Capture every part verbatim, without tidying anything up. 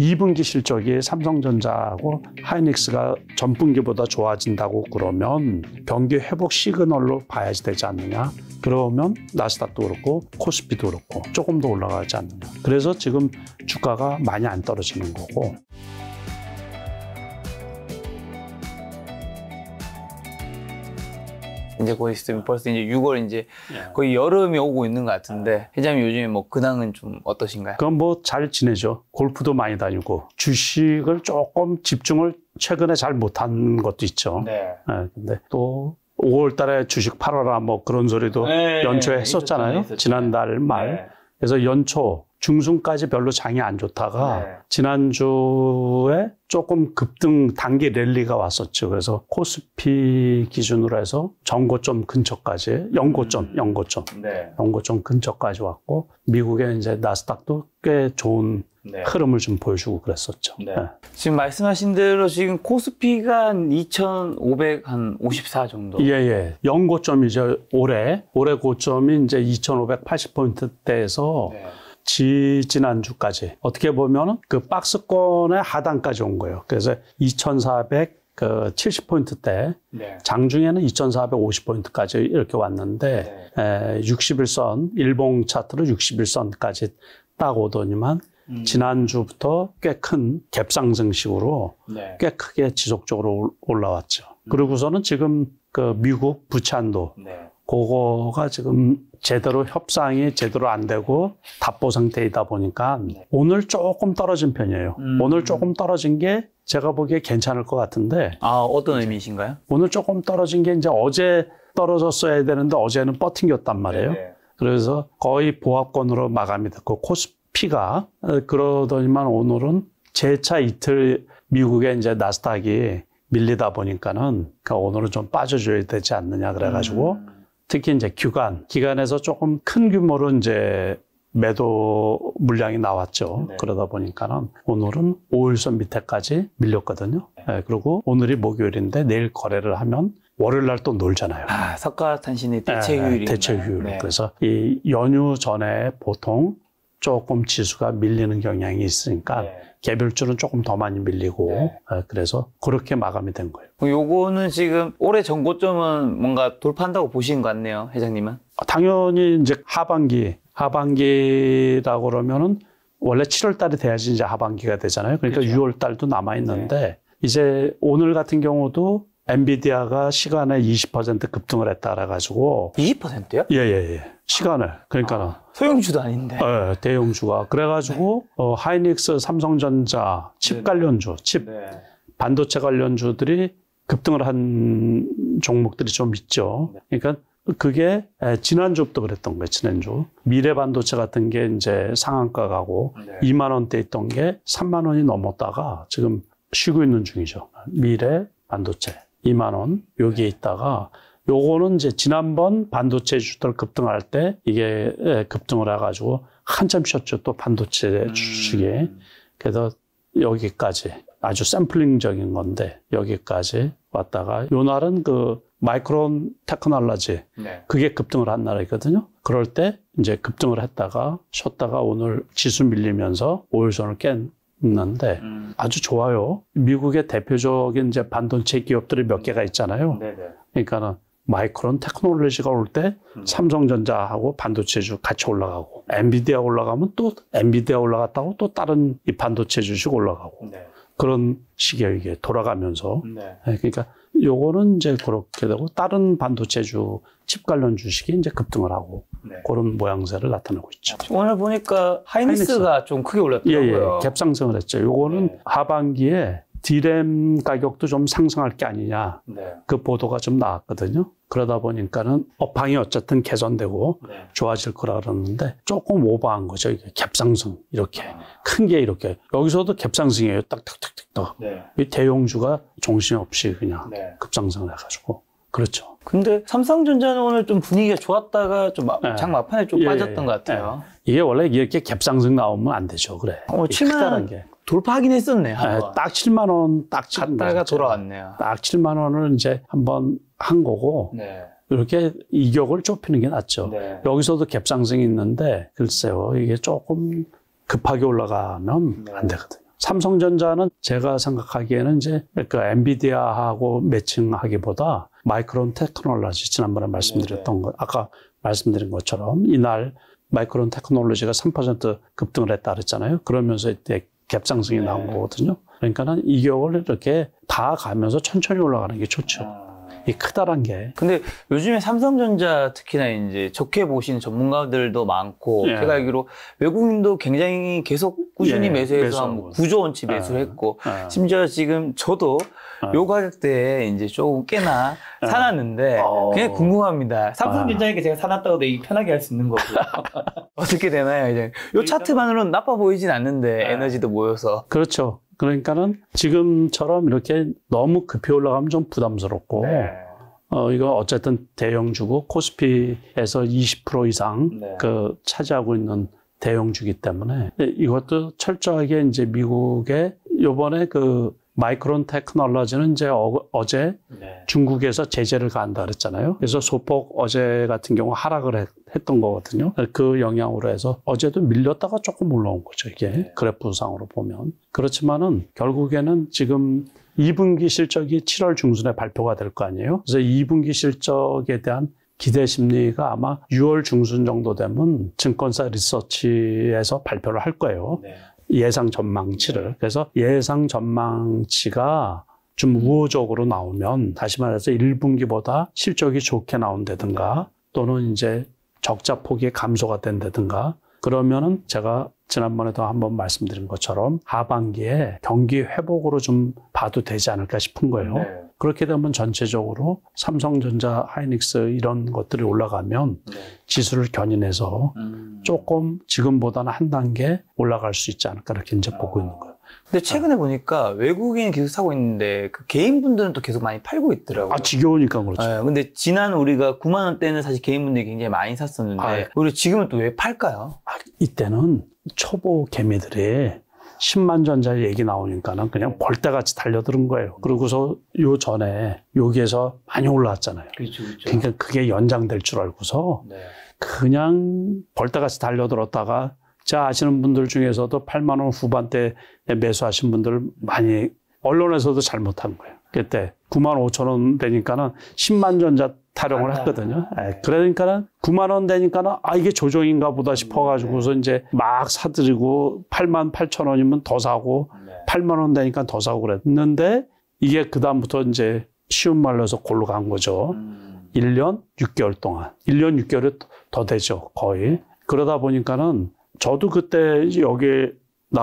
이 분기 실적이 삼성전자하고 하이닉스가 전분기보다 좋아진다고 그러면 경기 회복 시그널로 봐야지 되지 않느냐. 그러면 나스닥도 그렇고 코스피도 그렇고 조금 더 올라가지 않느냐. 그래서 지금 주가가 많이 안 떨어지는 거고. 이제 곧 있으면 벌써 이제 유월 이제 거의 여름이 오고 있는 것 같은데 회장님 요즘에 뭐 근황은 좀 어떠신가요? 그건 뭐 잘 지내죠. 골프도 많이 다니고 주식을 조금 집중을 최근에 잘 못한 것도 있죠. 네. 네, 근데 또 오월 달에 주식 팔아라 뭐 그런 소리도 네, 연초에 네, 했었잖아요. 있었죠, 있었죠. 지난달 말. 네. 그래서 연초 중순까지 별로 장이 안 좋다가 네. 지난주에 조금 급등 단기 랠리가 왔었죠. 그래서 코스피 기준으로 해서 전고점 근처까지, 연고점, 음. 연고점, 네. 연고점 근처까지 왔고 미국의 이제 나스닥도 꽤 좋은 네. 흐름을 좀 보여주고 그랬었죠. 네. 네. 지금 말씀하신 대로 지금 코스피가 한 이천오백오십사 정도. 예, 예. 연고점이죠. 올해. 올해 고점이 이제 이천오백팔십 포인트대에서 네. 지, 지난주까지. 어떻게 보면은 그 박스권의 하단까지 온 거예요. 그래서 이천사백칠십 포인트대. 네. 장중에는 이천사백오십 포인트까지 이렇게 왔는데, 네. 에, 육십 일선, 일봉 차트로 육십 일선까지 딱 오더니만, 음. 지난주부터 꽤 큰 갭상승식으로 네. 꽤 크게 지속적으로 올라왔죠. 그리고서는 지금 그 미국 부채한도 네. 그거가 지금 제대로 협상이 제대로 안 되고 답보 상태이다 보니까 네. 오늘 조금 떨어진 편이에요. 음. 오늘 조금 떨어진 게 제가 보기에 괜찮을 것 같은데 아, 어떤 의미이신가요? 오늘 조금 떨어진 게 이제 어제 떨어졌어야 되는데 어제는 버팅겼단 말이에요. 네. 그래서 거의 보합권으로 마감이 됐고 코스피가 그러더니만 오늘은 재차 이틀 미국의 이제 나스닥이 밀리다 보니까는 그러니까 오늘은 좀 빠져줘야 되지 않느냐 그래가지고 음. 특히 이제 기관, 기관에서 조금 큰 규모로 이제 매도 물량이 나왔죠. 네. 그러다 보니까는 오늘은 오일선 밑에까지 밀렸거든요. 네. 네, 그리고 오늘이 목요일인데 내일 거래를 하면 월요일 날 또 놀잖아요. 아, 석가탄신일 네, 대체휴일이 대체휴일. 네. 그래서 이 연휴 전에 보통 조금 지수가 밀리는 경향이 있으니까 네. 개별주는 조금 더 많이 밀리고 네. 네, 그래서 그렇게 마감이 된 거예요. 요거는 지금 올해 전고점은 뭔가 돌파한다고 보시는 것 같네요, 회장님은. 당연히 이제 하반기, 하반기라고 그러면은 원래 칠월 달이 돼야지 이제 하반기가 되잖아요. 그러니까 그렇죠. 유월 달도 남아 있는데 이제 오늘 같은 경우도 엔비디아가 시간에 이십 퍼센트 급등을 했다 그래가지고 이십 퍼센트요? 예예예 예. 시간을 그러니까 는 아, 소형주도 아닌데. 예, 대형주가 그래가지고 어, 하이닉스, 삼성전자, 칩 네. 관련주, 칩 네. 반도체 관련주들이 급등을 한 종목들이 좀 있죠. 그러니까 그게 지난주부터 그랬던 거예요. 지난주 미래 반도체 같은 게 이제 상한가 가고 네. 이만 원대 있던 게 삼만 원이 넘었다가 지금 쉬고 있는 중이죠. 미래 반도체 이만 원 여기에 있다가 요거는 이제 지난번 반도체 주들 급등할 때 이게 급등을 해가지고 한참 쉬었죠. 또 반도체 주식이. 음. 그래서 여기까지 아주 샘플링적인 건데 여기까지 왔다가 요 날은 그 마이크론 테크놀로지 네. 그게 급등을 한 날이거든요. 그럴 때 이제 급등을 했다가 쉬었다가 오늘 지수 밀리면서 오일선을 깼는데 음. 아주 좋아요. 미국의 대표적인 이제 반도체 기업들이 몇 개가 있잖아요. 네네. 그러니까는 마이크론 테크놀로지가 올 때 음. 삼성전자하고 반도체주 같이 올라가고 엔비디아 올라가면 또 엔비디아 올라갔다고 또 다른 이 반도체 주식 올라가고 네. 그런 식의 이게 돌아가면서 네. 네, 그러니까 요거는 이제 그렇게 되고 다른 반도체주 칩 관련 주식이 이제 급등을 하고 네. 그런 모양새를 나타내고 있죠. 오늘 보니까 하이닉스가 하이닉스. 좀 크게 예, 올랐더라고요. 예, 갭상승을 했죠. 요거는 네. 하반기에 디램 가격도 좀 상승할 게 아니냐. 네. 그 보도가 좀 나왔거든요. 그러다 보니까는 업황이 어쨌든 개선되고 네. 좋아질 거라 그러는데 조금 오버한 거죠. 이게 갭상승 이렇게 아. 큰 게 이렇게 여기서도 갭상승이에요. 딱딱딱딱. 네. 이 대형주가 정신없이 그냥 네. 급상승을 해가지고 그렇죠. 근데 삼성전자는 오늘 좀 분위기가 좋았다가 좀 네. 장 막판에 좀 예, 빠졌던 예, 것 같아요. 예. 이게 원래 이렇게 갭상승 나오면 안 되죠. 그래. 어, 이게 칠만 크다는 게. 돌파하긴 했었네. 예, 한번. 딱 칠만 원, 딱 칠만 갔다가 원. 돌아왔네요. 딱 칠만 원을 이제 한번 한 거고 네. 이렇게 이격을 좁히는 게 낫죠. 네. 여기서도 갭상승이 있는데 글쎄요 이게 조금 급하게 올라가면 네. 안 되거든요. 삼성전자는 제가 생각하기에는 이제 그 엔비디아하고 매칭하기보다 마이크론 테크놀로지 지난번에 말씀드렸던 네네. 것, 아까 말씀드린 것처럼 이날 마이크론 테크놀로지가 삼 퍼센트 급등을 했다 그랬잖아요. 그러면서 이때 갭상승이 네. 나온 거거든요. 그러니까는 이 겨울 이렇게 다 가면서 천천히 올라가는 게 좋죠. 아. 이 크다란 게. 근데 요즘에 삼성전자 특히나 이제 좋게 보시는 전문가들도 많고 예. 제가 알기로 외국인도 굉장히 계속 꾸준히 예, 매수해서 한 매수하고. 구조 원치 매수를 예. 했고 예. 심지어 지금 저도 예. 요 가격대에 이제 조금 꽤나 예. 사놨는데 어. 그냥 궁금합니다. 삼성전자니까 제가 사놨다고 되게 편하게 할 수 있는 거고 어떻게 되나요? 이제 요 차트만으로는 나빠 보이진 않는데 예. 에너지도 모여서 그렇죠. 그러니까는 지금처럼 이렇게 너무 급히 올라가면 좀 부담스럽고 네. 어, 이거 어쨌든 대형주고 코스피에서 이십 퍼센트 이상 네. 그 차지하고 있는 대형주기 때문에 이것도 철저하게 이제 미국의 요번에 그 마이크론 테크놀로지는 이제 어, 어제 네. 중국에서 제재를 가한다 그랬잖아요. 그래서 소폭 어제 같은 경우 하락을 했, 했던 거거든요. 그 영향으로 해서 어제도 밀렸다가 조금 올라온 거죠. 이게 네. 그래프상으로 보면. 그렇지만은 결국에는 지금 이 분기 실적이 칠월 중순에 발표가 될 거 아니에요. 그래서 이 분기 실적에 대한 기대 심리가 아마 유월 중순 정도 되면 증권사 리서치에서 발표를 할 거예요. 네. 예상 전망치를. 그래서 예상 전망치가 좀 우호적으로 나오면 다시 말해서 일 분기보다 실적이 좋게 나온다든가 또는 이제 적자 폭이 감소가 된다든가 그러면은 제가 지난번에도 한번 말씀드린 것처럼 하반기에 경기 회복으로 좀 봐도 되지 않을까 싶은 거예요. 네. 그렇게 되면 전체적으로 삼성전자, 하이닉스 이런 것들이 올라가면 네. 지수를 견인해서 음. 조금 지금보다는 한 단계 올라갈 수 있지 않을까 이렇게 이제 보고 있는 거예요. 근데 최근에 보니까 외국인이 계속 사고 있는데 그 개인분들은 또 계속 많이 팔고 있더라고요. 아, 지겨우니까 그렇죠. 네, 근데 지난 우리가 구만 원대는 사실 개인분들이 굉장히 많이 샀었는데 아, 우리 지금은 또 왜 팔까요? 아, 이때는 초보 개미들이 십만 전자 얘기 나오니까는 그냥 벌떼같이 달려드는 거예요. 그러고서 요 전에 여기에서 많이 올라왔잖아요. 그렇죠, 그렇죠. 그러니까 그게 연장될 줄 알고서 네. 그냥 벌떼같이 달려들었다가 제가 아시는 분들 중에서도 팔만 원 후반대에 매수하신 분들 많이 언론에서도 잘못한 거예요. 그때 구만 오천 원 되니까는 십만 전자 타령을 했거든요. 네. 그러니까는 구만 원 되니까는 아 이게 조정인가 보다 싶어가지고서 이제 막 사들이고 팔만 팔천 원이면 더 사고 네. 팔만 원 되니까 더 사고 그랬는데 이게 그 다음부터 이제 쉬운 말로 해서 골로 간 거죠. 음. 일 년 육 개월 동안. 일 년 육 개월이 더 되죠. 거의. 그러다 보니까는 저도 그때 여기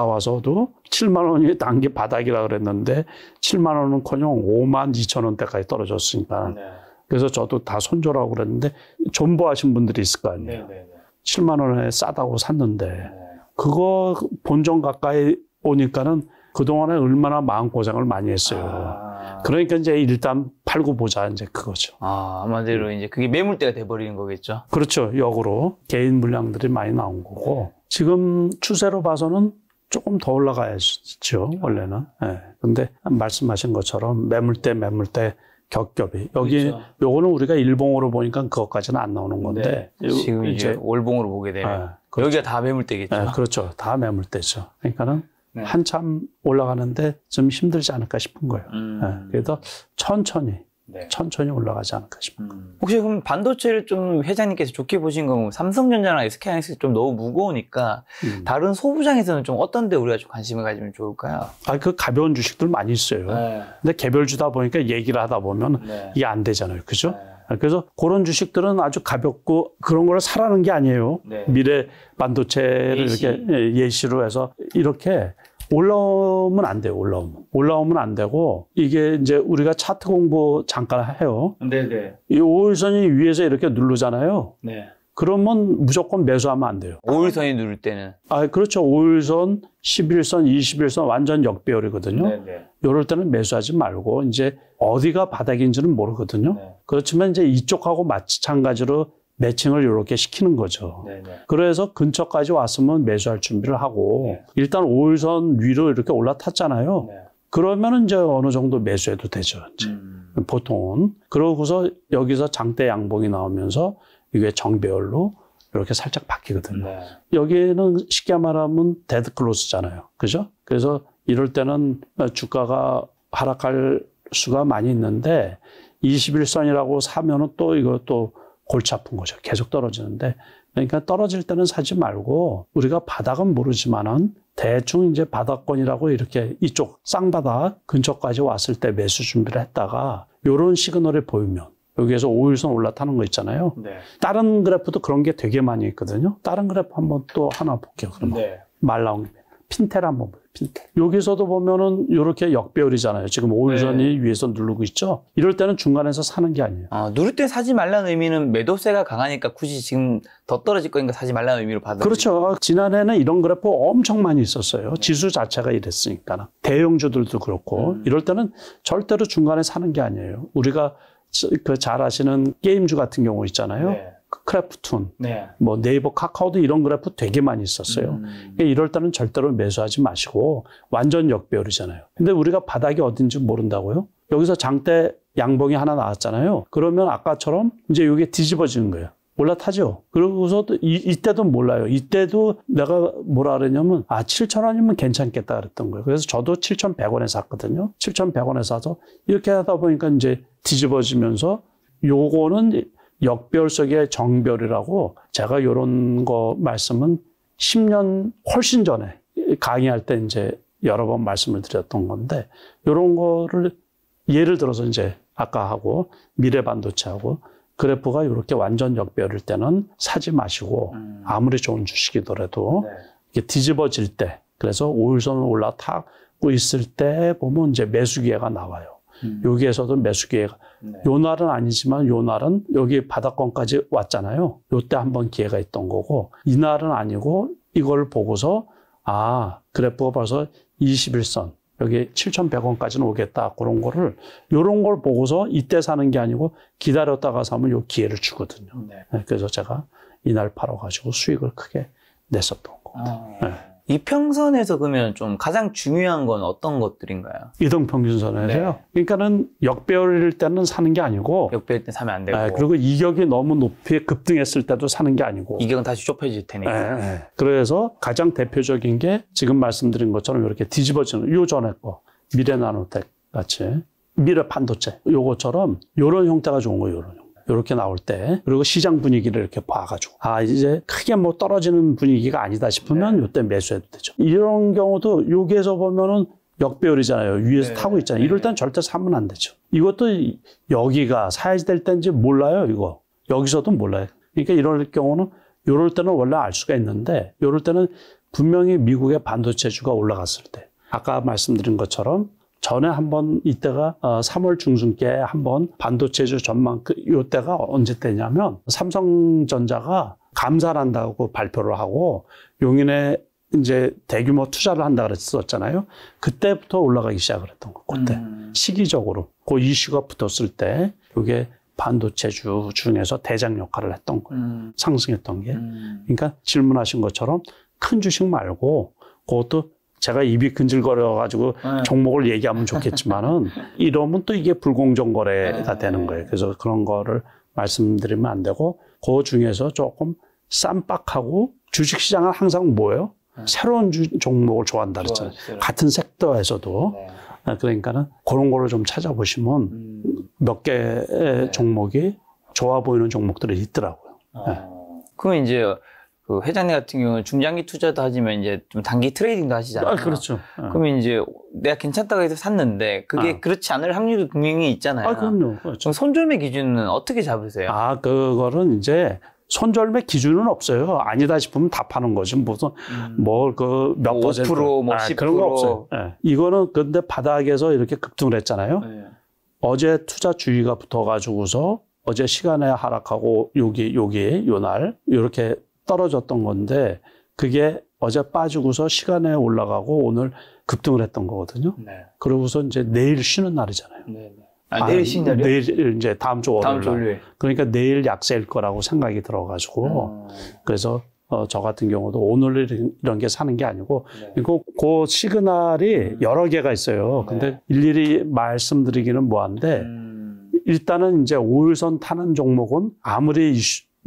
나와서도 칠만 원이 단기 바닥이라 그랬는데 칠만 원은커녕 오만 이천 원대까지 떨어졌으니까. 네. 그래서 저도 다 손절하고 그랬는데 존버하신 분들이 있을 거 아니에요. 네, 네, 네. 칠만 원에 싸다고 샀는데 네. 그거 본전 가까이 오니까는 그동안에 얼마나 마음고생을 많이 했어요. 아. 그러니까 이제 일단 팔고 보자 이제 그거죠. 아, 한마디로 이제 그게 매물대가 돼버리는 거겠죠. 그렇죠. 역으로 개인 물량들이 많이 나온 거고 지금 추세로 봐서는 조금 더 올라가야죠. 원래는. 네. 근데 말씀하신 것처럼 매물대 매물대 겹겹이 여기 그렇죠. 요거는 우리가 일봉으로 보니까 그것까지는 안 나오는 건데 네. 지금 이제, 이제 올봉으로 보게 되면 네, 그렇죠. 여기가 다 매물대겠죠. 네, 그렇죠. 다 매물대죠. 그러니까는 네. 한참 올라가는데 좀 힘들지 않을까 싶은 거예요. 음. 네, 그래서 천천히 네. 천천히 올라가지 않을까 싶은 거예요. 음. 혹시 그럼 반도체를 좀 회장님께서 좋게 보신 건 삼성전자랑 에스케이하이닉스 좀 너무 무거우니까 음. 다른 소부장에서는 좀 어떤 데 우리가 좀 관심을 가지면 좋을까요? 아, 그 가벼운 주식들 많이 있어요. 네. 근데 개별주다 보니까 얘기를 하다 보면 네. 이게 안 되잖아요. 그죠? 네. 그래서 그런 주식들은 아주 가볍고 그런 걸 사라는 게 아니에요. 네. 미래 반도체를 예시. 이렇게 예시로 해서 이렇게 올라오면 안 돼요. 올라오면. 올라오면 안 되고 이게 이제 우리가 차트 공부 잠깐 해요. 네네. 이 오일선이 위에서 이렇게 누르잖아요. 네. 그러면 무조건 매수하면 안 돼요. 오일선이 누를 때는. 아, 그렇죠. 오일선, 십일선, 이십일선 완전 역배열이거든요. 네네. 이럴 때는 매수하지 말고 이제 어디가 바닥인지는 모르거든요. 네. 그렇지만 이제 이쪽하고 마찬가지로 매칭을 이렇게 시키는 거죠. 네네. 그래서 근처까지 왔으면 매수할 준비를 하고 네. 일단 오일선 위로 이렇게 올라탔잖아요. 네. 그러면은 이제 어느 정도 매수해도 되죠. 이제 음. 보통은. 그러고서 여기서 장대 양봉이 나오면서 이게 정배열로 이렇게 살짝 바뀌거든요. 네. 여기는 쉽게 말하면 데드 클로스잖아요. 그죠? 그래서 이럴 때는 주가가 하락할 수가 많이 있는데 이십일 선이라고 사면은 또 이거 또 골치 아픈 거죠. 계속 떨어지는데. 그러니까 떨어질 때는 사지 말고 우리가 바닥은 모르지만은 대충 이제 바닥권이라고 이렇게 이쪽 쌍바닥 근처까지 왔을 때 매수 준비를 했다가 요런 시그널이 보이면 여기에서 오 일선 올라타는 거 있잖아요. 네. 다른 그래프도 그런 게 되게 많이 있거든요. 다른 그래프 한번 또 하나 볼게요. 그러면 네. 말 나온 김에 핀텔 한번 보세요. 핀텔. 여기서도 보면은 이렇게 역배열이잖아요. 지금 오 일선이 네. 위에서 누르고 있죠. 이럴 때는 중간에서 사는 게 아니에요. 아, 누를 때 사지 말라는 의미는 매도세가 강하니까 굳이 지금 더 떨어질 거니까 사지 말라는 의미로 받아. 그렇죠. 지난해는 이런 그래프 엄청 많이 있었어요. 네. 지수 자체가 이랬으니까. 대형주들도 그렇고 음. 이럴 때는 절대로 중간에 사는 게 아니에요. 우리가 그 잘 아시는 게임주 같은 경우 있잖아요. 네. 크래프툰, 네. 뭐 네이버, 카카오도 이런 그래프 되게 많이 있었어요. 음. 그러니까 이럴 때는 절대로 매수하지 마시고 완전 역배열이잖아요. 근데 우리가 바닥이 어딘지 모른다고요? 여기서 장대 양봉이 하나 나왔잖아요. 그러면 아까처럼 이제 이게 뒤집어지는 거예요. 올라타죠. 그러고서 이, 이때도 몰라요. 이때도 내가 뭐라 그랬냐면 아 칠천 원이면 괜찮겠다 그랬던 거예요. 그래서 저도 칠천백 원에 샀거든요. 칠천백 원에 사서 이렇게 하다 보니까 이제 뒤집어지면서 요거는 역별 속의 정별이라고 제가 요런 거 말씀은 십 년 훨씬 전에 강의할 때 이제 여러 번 말씀을 드렸던 건데 요런 거를 예를 들어서 이제 아까 하고 미래반도체하고 그래프가 이렇게 완전 역별일 때는 사지 마시고 음. 아무리 좋은 주식이더라도 네. 이게 뒤집어질 때 그래서 오 일선을 올라타고 있을 때 보면 이제 매수 기회가 나와요. 음. 여기에서도 매수 기회가 네. 요 날은 아니지만 요 날은 여기 바닥권까지 왔잖아요. 요때 한번 기회가 있던 거고 이 날은 아니고 이걸 보고서 아 그래프가 벌써 이십일 선 여기 칠천백 원까지는 오겠다. 그런 거를, 요런 걸 보고서 이때 사는 게 아니고 기다렸다가 사면 요 기회를 주거든요. 네. 그래서 제가 이날 팔아가지고 수익을 크게 냈었던 겁니다. 아, 네. 이평선에서 그러면 좀 가장 중요한 건 어떤 것들인가요? 이동평균선에서요. 네. 그러니까는 역배열일 때는 사는 게 아니고. 역배열 때 사면 안 되고. 네, 그리고 이격이 너무 높이 급등했을 때도 사는 게 아니고. 이격은 다시 좁혀질 테니까. 네, 네. 그래서 가장 대표적인 게 지금 말씀드린 것처럼 이렇게 뒤집어지는 요 전에 거. 미래나노텍 같이. 미래반도체. 요거처럼 요런 형태가 좋은 거예요. 요런 형태. 이렇게 나올 때 그리고 시장 분위기를 이렇게 봐가지고 아 이제 크게 뭐 떨어지는 분위기가 아니다 싶으면 네. 이때 매수해도 되죠. 이런 경우도 여기에서 보면은 역배열이잖아요. 위에서 네. 타고 있잖아요. 이럴 땐 절대 사면 안 되죠. 이것도 여기가 사야지 될 때인지 몰라요. 이거 여기서도 몰라요. 그러니까 이럴 경우는 이럴 때는 원래 알 수가 있는데 이럴 때는 분명히 미국의 반도체주가 올라갔을 때 아까 말씀드린 것처럼 전에 한번 이때가 삼월 중순께 한번 반도체주 전망 그 요때가 언제 때냐면 삼성전자가 감사를 한다고 발표를 하고 용인에 이제 대규모 투자를 한다 그랬었잖아요. 그때부터 올라가기 시작을 했던 거. 그때 음. 시기적으로 그 이슈가 붙었을 때 이게 반도체주 중에서 대장 역할을 했던 거예요. 음. 상승했던 게. 음. 그러니까 질문하신 것처럼 큰 주식 말고 그것도 제가 입이 근질거려가지고 네. 종목을 얘기하면 좋겠지만은 이러면 또 이게 불공정 거래가 네. 되는 거예요. 그래서 그런 거를 말씀드리면 안 되고 그 중에서 조금 쌈박하고 주식시장은 항상 뭐예요? 네. 새로운 주, 종목을 좋아한다 그랬잖아요. 좋아요, 같은 섹터에서도. 네. 그러니까는 그런 거를 좀 찾아보시면 음. 몇 개의 네. 종목이 좋아 보이는 종목들이 있더라고요. 어. 네. 그럼 이제 그 회장님 같은 경우는 중장기 투자도 하지만 이제 좀 단기 트레이딩도 하시잖아요. 아, 그렇죠. 그러면 이제 내가 괜찮다고 해서 샀는데 그게 아. 그렇지 않을 확률도 분명히 있잖아요. 아, 그럼요. 그렇죠. 손절매 기준은 어떻게 잡으세요? 아, 그거는 이제 손절매 기준은 없어요. 아니다 싶으면 다 파는 거지. 무슨 음. 뭐그 몇 뭐 퍼센트 오 퍼센트, 뭐 십 퍼센트 아, 그런 거 없어요. 네. 이거는 근데 바닥에서 이렇게 급등을 했잖아요. 네. 어제 투자 주의가 붙어가지고서 어제 시간에 하락하고 여기 여기 요날 이렇게 떨어졌던 건데 그게 어제 빠지고서 시간에 올라가고 오늘 급등을 했던 거거든요. 네. 그러고서 이제 내일 쉬는 날이잖아요. 네. 아, 내일 쉬는 날이요? 내일 이제 다음 주 월요일. 다음 주 월요일. 그러니까 내일 약세일 거라고 생각이 들어가지고 음. 그래서 어, 저 같은 경우도 오늘 이런 게 사는 게 아니고 네. 그리고 그 시그널이 음. 여러 개가 있어요. 근데 네. 일일이 말씀드리기는 뭐한데 음. 일단은 이제 오 일선 타는 종목은 아무리 이슈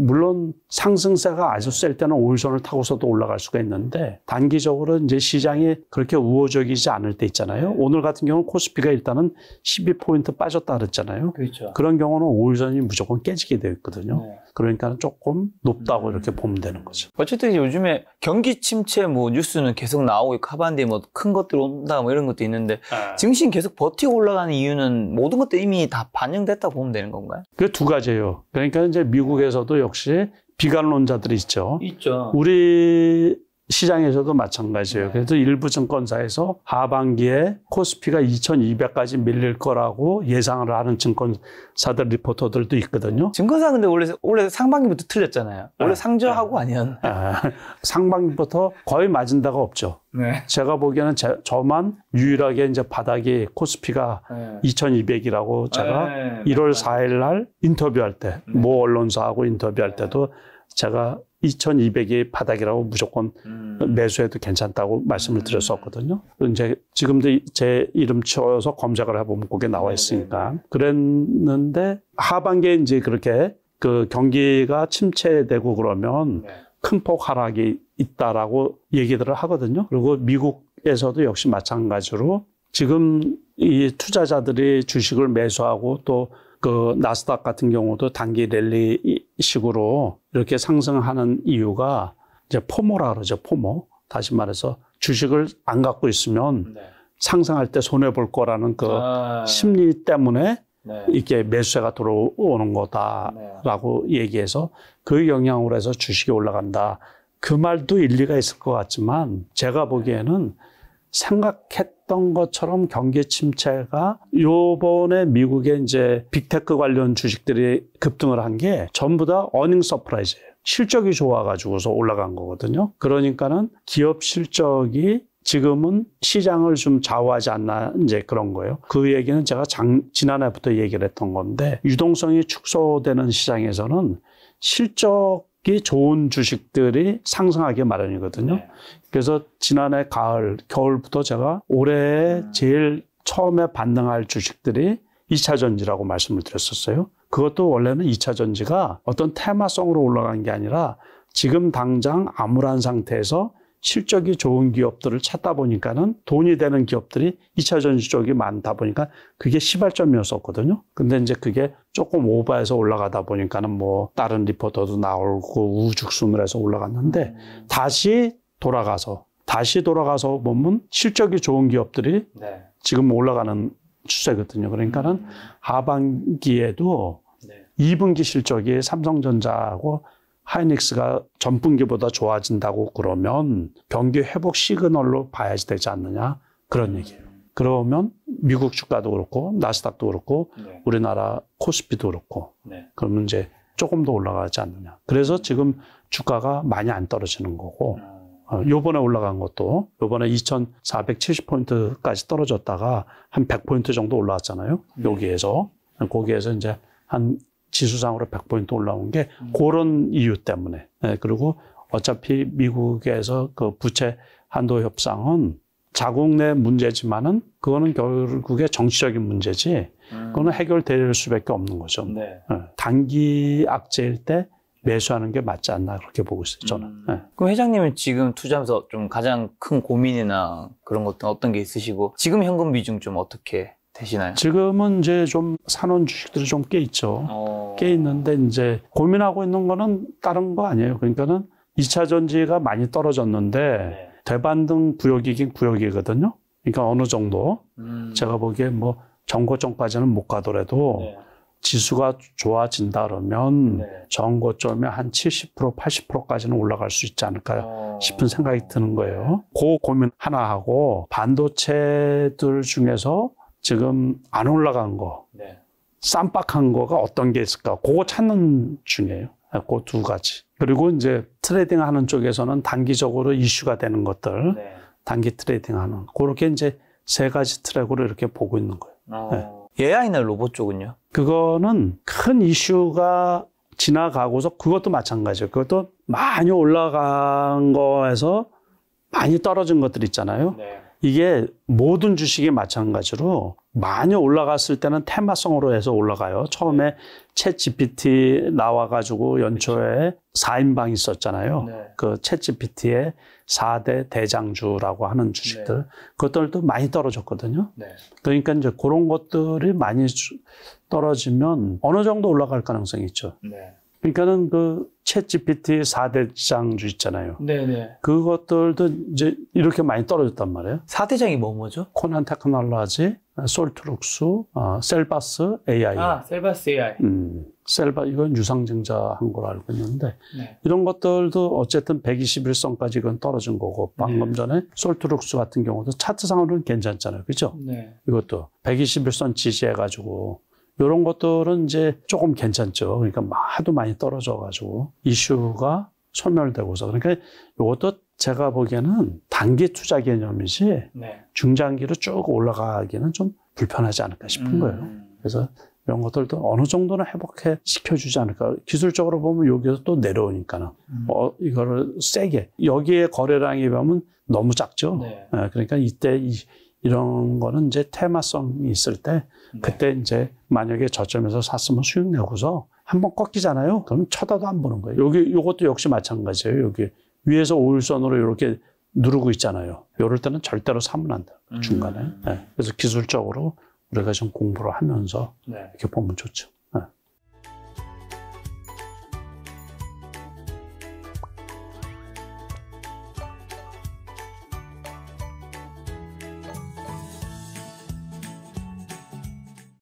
물론 상승세가 아주 셀 때는 오일선을 타고서도 올라갈 수가 있는데 단기적으로 이제 시장이 그렇게 우호적이지 않을 때 있잖아요. 오늘 같은 경우는 코스피가 일단은 십이 포인트 빠졌다 그랬잖아요. 그렇죠. 그런 경우는 오일선이 무조건 깨지게 되어 있거든요. 네. 그러니까 조금 높다고 음. 이렇게 보면 되는 거죠. 어쨌든 요즘에 경기 침체 뭐 뉴스는 계속 나오고 있고 하반기에 뭐 큰 것들 온다 뭐 이런 것도 있는데 네. 증시는 계속 버티고 올라가는 이유는 모든 것도 이미 다 반영됐다고 보면 되는 건가요? 그 두 가지예요. 그러니까 이제 미국에서도 역시 비관론자들이 있죠. 있죠. 우리 시장에서도 마찬가지예요. 네. 그래서 일부 증권사에서 하반기에 코스피가 이천이백까지 밀릴 거라고 예상을 하는 증권사들 리포터들도 있거든요. 증권사 근데 원래 원래 상반기부터 틀렸잖아요. 원래 네. 상저하고 아니었나요? 아, 상반기부터 거의 맞은 데가 없죠. 네. 제가 보기에는 제, 저만 유일하게 이제 바닥이 코스피가 네. 이천이백이라고 제가 네. 일월 사일 날 인터뷰할 때, 네. 모 언론사하고 인터뷰할 때도 제가 이천이백이 바닥이라고 무조건 음. 매수해도 괜찮다고 말씀을 음. 드렸었거든요. 이제 지금도 제 이름 치워서 검색을 해보면 그게 나와 있으니까. 그랬는데 하반기에 이제 그렇게 그 경기가 침체되고 그러면 네. 큰 폭 하락이 있다라고 얘기들을 하거든요. 그리고 미국에서도 역시 마찬가지로 지금 이 투자자들이 주식을 매수하고 또 그 나스닥 같은 경우도 단기 랠리 식으로 이렇게 상승하는 이유가 이제 포모라 그러죠. 포모. 다시 말해서 주식을 안 갖고 있으면 네. 상승할 때 손해 볼 거라는 그 아. 심리 때문에 네. 이렇게 매수세가 들어오는 거다라고 네. 얘기해서 그 영향으로 해서 주식이 올라간다. 그 말도 일리가 있을 것 같지만 제가 보기에는 생각했던 것처럼 경기 침체가 요번에 미국의 이제 빅테크 관련 주식들이 급등을 한 게 전부 다 어닝 서프라이즈예요. 실적이 좋아가지고서 올라간 거거든요. 그러니까는 기업 실적이 지금은 시장을 좀 좌우하지 않나 이제 그런 거예요. 그 얘기는 제가 장, 지난해부터 얘기를 했던 건데 유동성이 축소되는 시장에서는 실적이 좋은 주식들이 상승하기 마련이거든요. 네. 그래서 지난해 가을, 겨울부터 제가 올해 제일 처음에 반등할 주식들이 이차전지라고 말씀을 드렸었어요. 그것도 원래는 이차전지가 어떤 테마성으로 올라간 게 아니라 지금 당장 암울한 상태에서 실적이 좋은 기업들을 찾다 보니까는 돈이 되는 기업들이 이차전지 쪽이 많다 보니까 그게 시발점이었었거든요. 근데 이제 그게 조금 오버해서 올라가다 보니까는 뭐 다른 리포터도 나오고 우죽순을 해서 올라갔는데 음. 다시 돌아가서 다시 돌아가서 보면 실적이 좋은 기업들이 네. 지금 올라가는 추세거든요. 그러니까는 음. 하반기에도 네. 이 분기 실적이 삼성전자하고 하이닉스가 전분기보다 좋아진다고 그러면 경기 회복 시그널로 봐야지 되지 않느냐 그런 얘기예요. 그러면 미국 주가도 그렇고 나스닥도 그렇고 네. 우리나라 코스피도 그렇고 네. 그러면 이제 조금 더 올라가지 않느냐. 그래서 지금 주가가 많이 안 떨어지는 거고 어, 요번에 올라간 것도 요번에 이천사백칠십 포인트까지 떨어졌다가 한 백 포인트 정도 올라왔잖아요. 여기에서 거기에서 이제 한 지수상으로 백 포인트 올라온 게 음. 그런 이유 때문에. 네, 그리고 어차피 미국에서 그 부채 한도 협상은 자국 내 문제지만은 그거는 결국에 정치적인 문제지. 음. 그거는 해결될 수밖에 없는 거죠. 네. 네, 단기 악재일 때 매수하는 게 맞지 않나 그렇게 보고 있어요. 저는. 음. 네. 그럼 회장님은 지금 투자하면서 좀 가장 큰 고민이나 그런 것들 어떤 게 있으시고 지금 현금 비중 좀 어떻게 되시나요? 지금은 이제 좀 사놓은 주식들이 좀 꽤 있죠. 어... 꽤 있는데 이제 고민하고 있는 거는 다른 거 아니에요. 그러니까는 이차전지가 많이 떨어졌는데 네. 대반등 구역이긴 구역이거든요. 그러니까 어느 정도 음... 제가 보기에 뭐 정고점까지는 못 가더라도 네. 지수가 좋아진다 그러면 네. 정고점에 한 칠십 퍼센트, 팔십 퍼센트까지는 올라갈 수 있지 않을까 어... 싶은 생각이 드는 거예요. 그 고민 하나 하고 반도체들 중에서 지금 안 올라간 거, 네. 쌈박한 거가 어떤 게 있을까? 그거 찾는 중이에요. 그 두 가지. 그리고 이제 트레이딩 하는 쪽에서는 단기적으로 이슈가 되는 것들, 네. 단기 트레이딩 하는. 그렇게 이제 세 가지 트랙으로 이렇게 보고 있는 거예요. 어... 에이아이나 로봇 쪽은요? 그거는 큰 이슈가 지나가고서 그것도 마찬가지예요. 그것도 많이 올라간 거에서 많이 떨어진 것들 있잖아요. 네. 이게 모든 주식이 마찬가지로 많이 올라갔을 때는 테마성으로 해서 올라가요. 처음에 챗 지피티 나와가지고 연초에 사 인방 있었잖아요. 네. 그 챗 지피티의 사 대 대장주라고 하는 주식들. 네. 그것들도 많이 떨어졌거든요. 네. 그러니까 이제 그런 것들이 많이 떨어지면 어느 정도 올라갈 가능성이 있죠. 네. 그러니까는 그 챗 지피티 사 대장주 있잖아요. 네네. 그것들도 이제 이렇게 많이 떨어졌단 말이에요. 사 대장이 뭐 뭐죠? 코난 테크놀로지, 솔트룩스, 어, 셀바스 에이아이. 아, 셀바스 에이아이. 음, 셀바 이건 유상증자 한 걸로 알고 있는데 네. 이런 것들도 어쨌든 백이십일 선까지 이건 떨어진 거고 방금 네. 전에 솔트룩스 같은 경우도 차트상으로는 괜찮잖아요. 그죠? 네. 이것도 백이십일 선 지지해가지고 이런 것들은 이제 조금 괜찮죠. 그러니까 하도 많이 떨어져가지고 이슈가 소멸되고서 그러니까 이것도 제가 보기에는 단기 투자 개념이지 네. 중장기로 쭉 올라가기는 좀 불편하지 않을까 싶은 음. 거예요. 그래서 이런 것들도 어느 정도는 회복해 시켜주지 않을까. 기술적으로 보면 여기서 또 내려오니까는 음. 어, 이거를 세게 여기에 거래량이 보면 너무 작죠. 네. 예, 그러니까 이때 이, 이런 거는 이제 테마성이 있을 때 네. 그때 이제 만약에 저점에서 샀으면 수익 내고서 한번 꺾이잖아요. 그럼 쳐다도 안 보는 거예요. 여기 이것도 역시 마찬가지예요. 여기 위에서 오일선으로 이렇게 누르고 있잖아요. 이럴 때는 절대로 사면 안 돼요. 중간에. 음. 네. 그래서 기술적으로 우리가 좀 공부를 하면서 네. 이렇게 보면 좋죠.